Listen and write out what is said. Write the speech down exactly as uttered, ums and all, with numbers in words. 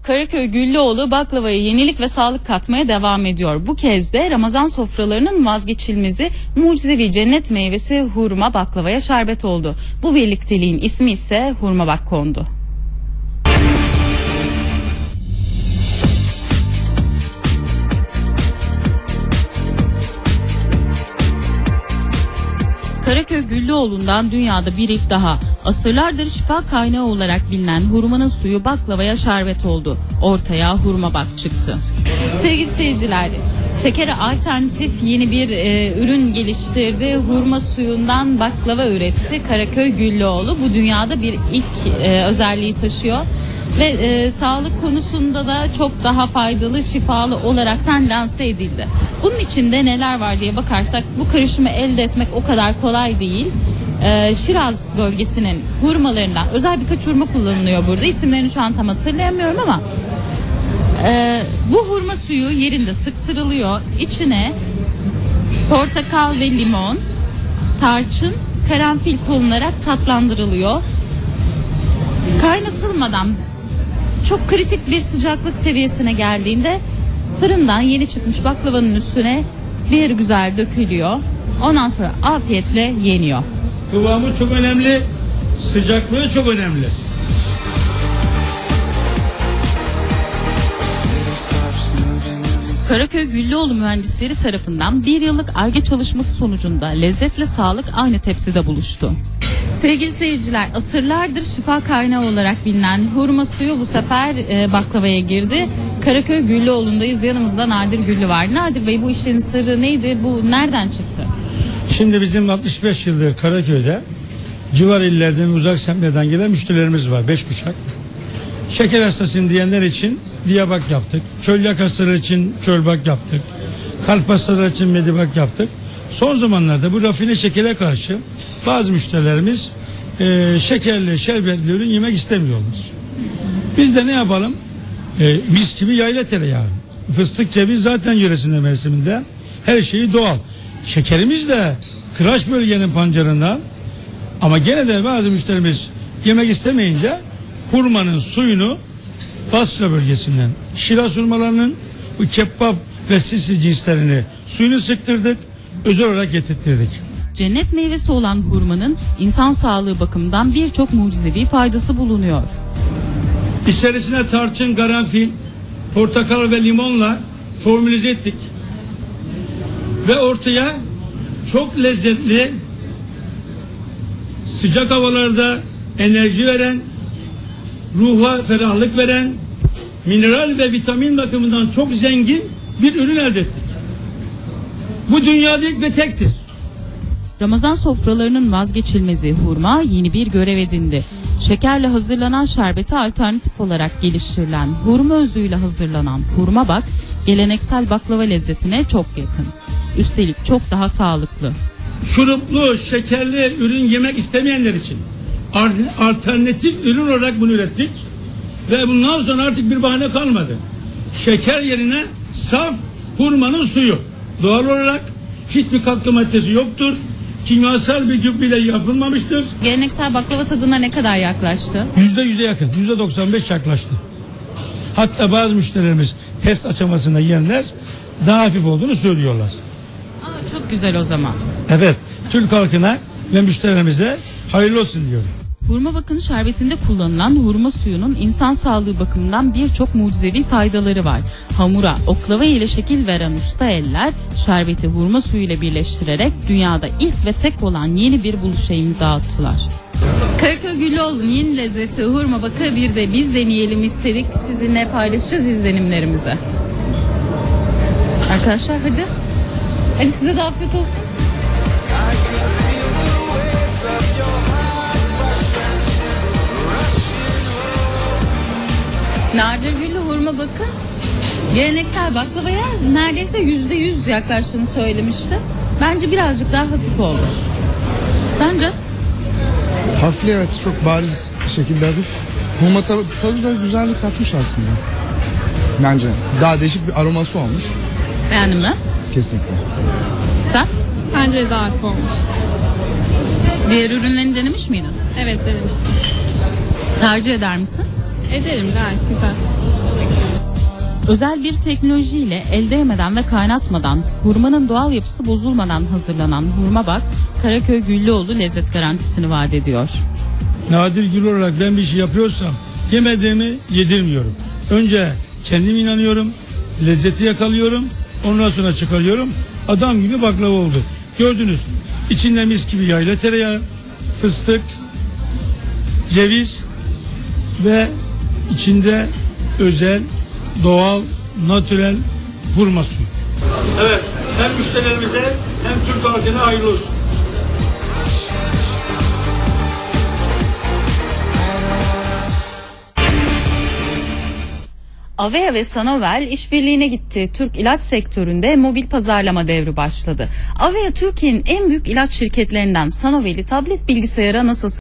Karaköy Güllüoğlu baklavaya yenilik ve sağlık katmaya devam ediyor. Bu kez de Ramazan sofralarının vazgeçilmezi mucizevi cennet meyvesi hurma baklavaya şerbet oldu. Bu birlikteliğin ismi ise hurma bak kondu. Karaköy Güllüoğlu'ndan dünyada bir ilk daha. Asırlardır şifa kaynağı olarak bilinen hurmanın suyu baklavaya şerbet oldu. Ortaya hurma bak çıktı. Sevgili seyirciler, şekere alternatif yeni bir e, ürün geliştirdi. Hurma suyundan baklava üretti Karaköy Güllüoğlu. Bu dünyada bir ilk e, özelliği taşıyor. Ve e, sağlık konusunda da çok daha faydalı, şifalı olaraktan lanse edildi. Bunun içinde neler var diye bakarsak bu karışımı elde etmek o kadar kolay değil. E, Şiraz bölgesinin hurmalarından özel birkaç hurma kullanılıyor burada. İsimlerini şu an tam hatırlayamıyorum ama e, bu hurma suyu yerinde sıktırılıyor. İçine portakal ve limon, tarçın, karanfil konularak tatlandırılıyor. Kaynatılmadan çok kritik bir sıcaklık seviyesine geldiğinde fırından yeni çıkmış baklavanın üstüne bir güzel dökülüyor. Ondan sonra afiyetle yeniyor. Kıvamı çok önemli, sıcaklığı çok önemli. Karaköy Güllüoğlu mühendisleri tarafından bir yıllık Ar-Ge çalışması sonucunda lezzetle sağlık aynı tepside buluştu. Sevgili seyirciler, asırlardır şifa kaynağı olarak bilinen hurma suyu bu sefer e, baklavaya girdi. Karaköy Güllüoğlu'ndayız. Yanımızda Nadir Güllü var. Nadir Bey, bu işlerin sırrı neydi? Bu nereden çıktı? Şimdi bizim altmış beş yıldır Karaköy'de civar illerden, uzak semtlerden gelen müşterilerimiz var. Beş kuşak. Şeker hastasıyım diyenler için diyabak yaptık. Çölyak hastaları için çölbak yaptık. Kalp hastaları için medibak yaptık. Son zamanlarda bu rafine şekere karşı bazı müşterilerimiz e, şekerli, şerbetli ürün yemek istemiyorlar. Biz de ne yapalım? E, mis gibi yayla tereyağı. Fıstık, ceviz zaten yöresinde, mevsiminde. Her şeyi doğal. Şekerimiz de kıraç bölgenin pancarından. Ama gene de bazı müşterimiz yemek istemeyince hurmanın suyunu Basra bölgesinden, Şiraz hurmalarının bu kebap ve sisi cinslerini suyunu sıktırdık, özel olarak getirttirdik. Cennet meyvesi olan hurmanın insan sağlığı bakımından birçok mucizevi faydası bulunuyor. İçerisine tarçın, karanfil, portakal ve limonla formülize ettik. Ve ortaya çok lezzetli, sıcak havalarda enerji veren, ruha ferahlık veren, mineral ve vitamin bakımından çok zengin bir ürün elde ettik. Bu dünyada ilk ve tektir. Ramazan sofralarının vazgeçilmezi hurma yeni bir görev edindi. Şekerle hazırlanan şerbeti alternatif olarak geliştirilen hurma özüyle hazırlanan hurma bak, geleneksel baklava lezzetine çok yakın. Üstelik çok daha sağlıklı. Şuruplu, şekerli ürün yemek istemeyenler için alternatif ürün olarak bunu ürettik. Ve bundan sonra artık bir bahane kalmadı. Şeker yerine saf hurmanın suyu. Doğal olarak hiçbir katkı maddesi yoktur. Kimyasal bir gübreyle yapılmamıştır. Geleneksel baklava tadına ne kadar yaklaştı? Yüzde yüze yakın. Yüzde doksan beş yaklaştı. Hatta bazı müşterilerimiz test aşamasında yiyenler daha hafif olduğunu söylüyorlar. Aa, çok güzel o zaman. Evet. Türk halkına ve müşterilerimize hayırlı olsun diyorum. Hurma bakın şerbetinde kullanılan hurma suyunun insan sağlığı bakımından birçok mucizevi faydaları var. Hamura oklava ile şekil veren usta eller şerbeti hurma suyu ile birleştirerek dünyada ilk ve tek olan yeni bir buluşa imza attılar. Karaköy Güllüoğlu'nun yeni lezzeti hurma bakı bir de biz deneyelim istedik. Sizinle paylaşacağız izlenimlerimizi. Arkadaşlar hadi. Hadi size de afiyet olsun. Nadir Güllü hurma bakın geleneksel baklavaya neredeyse yüzde yüz yaklaştığını söylemişti. Bence birazcık daha hafif olmuş. Sence? Hafif, evet, çok bariz bir şekilde hafif. Hurma tadı, tadı da güzellik katmış aslında. Bence daha değişik bir aroması olmuş. Beğendin mi? Kesinlikle. Sen? Bence daha hafif olmuş. Diğer ürünlerini denemiş miydin? Evet, denemiştim. Tercih eder misin? Ederim, gayet güzel. Özel bir teknolojiyle el değmeden ve kaynatmadan, hurmanın doğal yapısı bozulmadan hazırlanan Hurmabak, Karaköy Güllüoğlu lezzet garantisini vaat ediyor. Nadir Gül olarak ben bir şey yapıyorsam yemediğimi yedirmiyorum. Önce kendim inanıyorum, lezzeti yakalıyorum, ondan sonra çıkarıyorum. Adam gibi baklava oldu. Gördünüz, içinde mis gibi yayla tereyağı, fıstık, ceviz ve içinde özel, doğal, natürel hurma suyu. Evet, hem müşterilerimize hem Türk halkına hayırlı olsun. Avea ve Sanovel işbirliğine gitti. Türk ilaç sektöründe mobil pazarlama devri başladı. Avea Türkiye'nin en büyük ilaç şirketlerinden Sanovel'i tablet bilgisayara nasıl